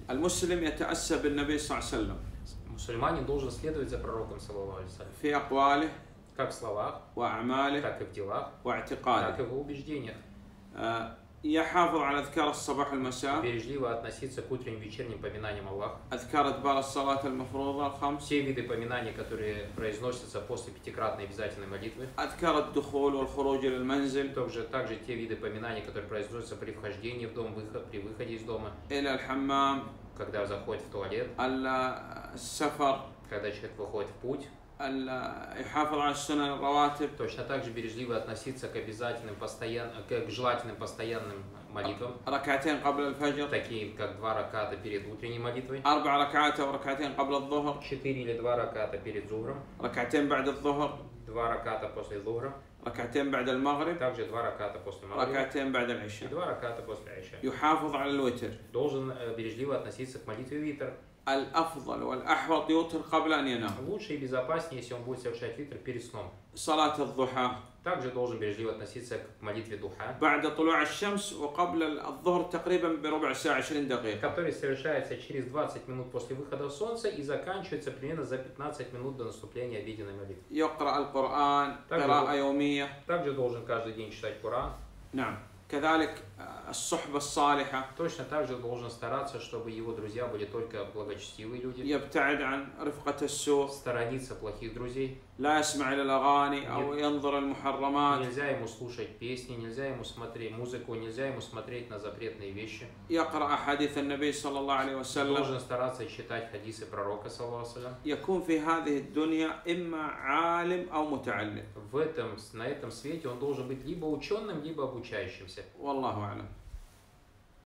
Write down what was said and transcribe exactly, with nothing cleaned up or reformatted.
المسلم يتأسى بالنبي صلى الله عليه وسلم. Мусульманин должен следовать за пророком, саллаллаху алейхи ва саллям, في أقواله как в словах, وأعماله так и в делах, так واعتقاده. и в убеждениях. يحافظ على أذكار الصباح والمساء. Бережливо относиться к утренним и вечерним поминаниям Аллаха. أذكار أدبار الصلاة المفروضة الخمس. Все виды поминаний, которые произносятся после пятикратной обязательной молитвы. أذكار الدخول والخروج إلى المنزل. Также, также те виды поминаний, которые произносятся при вхождении в дом, выход, при выходе из дома. إلى الحمام. Когда заходит в туалет. السفر. Когда человек выходит в путь. يحافظ على السنن الرواتب. Точно так же бережливо относиться к обязательным постоянным, к желательным постоянным молитвам. ركعتين قبل الفجر. Такие как два раката перед утренней молитвой. أربع ركعات أو ركعتين قبل الظهر. Четыре или два раката перед зухром. ركعتين بعد الظهر. Два раката после зухра. ركعتين بعد المغرب. Также два раката после магриба. ركعتين بعد العشاء. И два раката после айша. يحافظ على الوتر. Должен бережливо относиться к молитве витр. الأفضل والأحوط يوتر قبل أن ينام. Лучше и безопаснее, если он будет совершать витр перед сном. صلاة الضحى. Также должен бережливо относиться к молитве духа. بعد طلوع الشمس وقبل الظهر تقريبا بربع ساعة عشرين دقيقة. Который совершается через двадцать минут после выхода солнца и заканчивается примерно за пятнадцать минут до наступления обеденной молитвы. يقرأ القرآن قراءة يومية. Также должен каждый день читать Коран. نعم. كذلك الصحبة الصالحة. Точно так же должен стараться, чтобы его друзья были только благочестивые люди. يبتعد عن رفقة السوء. Сторониться плохих друзей. لا يسمع إلى الأغاني أو ينظر المحرمات. Нельзя ему слушать песни, нельзя ему смотреть музыку, нельзя ему смотреть на запретные вещи. يقرأ أحاديث النبي صلى الله عليه وسلم. Должен стараться читать хадисы пророка, саллаллаху алейхи ва саллям. يكون في هذه الدنيا إما عالم أو متعلم. В этом, на этом свете он должен быть либо ученым, либо обучающимся. والله أعلم.